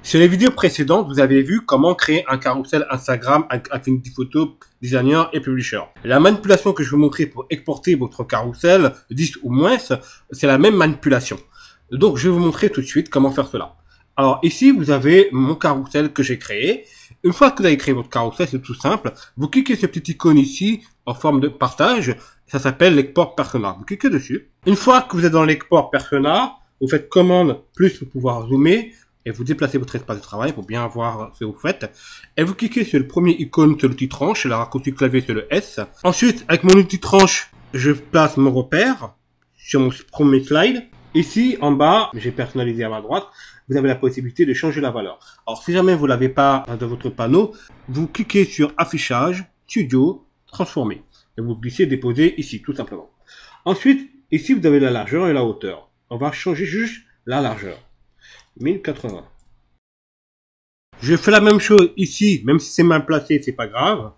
Sur les vidéos précédentes, vous avez vu comment créer un carrousel Instagram avec Affinity Photo, Designer et Publisher. La manipulation que je vais vous montrer pour exporter votre carrousel 10 ou moins, c'est la même manipulation. Donc, je vais vous montrer tout de suite comment faire cela. Alors, ici, vous avez mon carrousel que j'ai créé. Une fois que vous avez créé votre carrousel, c'est tout simple. Vous cliquez sur cette petite icône ici, en forme de partage. Ça s'appelle l'export persona. Vous cliquez dessus. Une fois que vous êtes dans l'export persona, vous faites commande plus pour pouvoir zoomer et vous déplacez votre espace de travail pour bien voir ce que vous faites. Et vous cliquez sur le premier icône sur l'outil tranche, la raccourci clavier sur le S. Ensuite, avec mon outil tranche, je place mon repère sur mon premier slide. Ici, en bas, j'ai personnalisé à ma droite, vous avez la possibilité de changer la valeur. Alors, si jamais vous l'avez pas dans votre panneau, vous cliquez sur Affichage, Studio, Transformer. Et vous glissez déposer ici, tout simplement. Ensuite, ici, vous avez la largeur et la hauteur. On va changer juste la largeur. 1080. Je fais la même chose ici, même si c'est mal placé, c'est pas grave.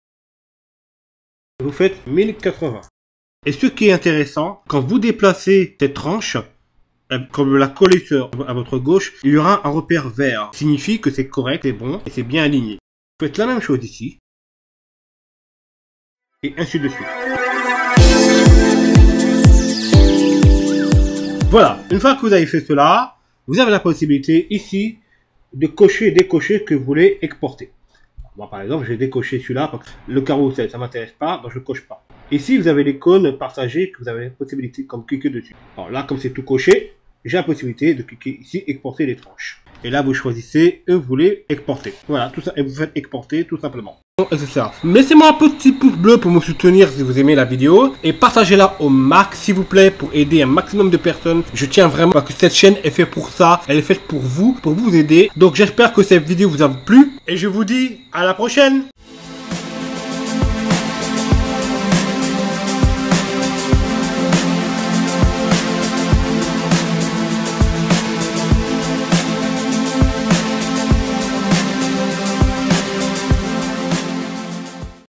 Vous faites 1080. Et ce qui est intéressant, quand vous déplacez cette tranche, quand vous la collez à votre gauche, il y aura un repère vert. Ça signifie que c'est correct, c'est bon et c'est bien aligné. Vous faites la même chose ici. Et ainsi de suite. Voilà, une fois que vous avez fait cela, vous avez la possibilité ici de cocher et décocher que vous voulez exporter. Moi, par exemple, j'ai décoché celui-là parce que le carrousel, ça m'intéresse pas, donc je coche pas. Ici, vous avez l'icône partagée que vous avez la possibilité de cliquer dessus. Alors là, comme c'est tout coché, j'ai la possibilité de cliquer ici, exporter les tranches. Et là, vous choisissez et vous voulez exporter. Voilà, tout ça, et vous faites exporter tout simplement. Et c'est ça. Laissez-moi un petit pouce bleu pour me soutenir si vous aimez la vidéo. Et partagez-la au max, s'il vous plaît, pour aider un maximum de personnes. Je tiens vraiment parce que cette chaîne est faite pour ça. Elle est faite pour vous aider. Donc j'espère que cette vidéo vous a plu. Et je vous dis à la prochaine.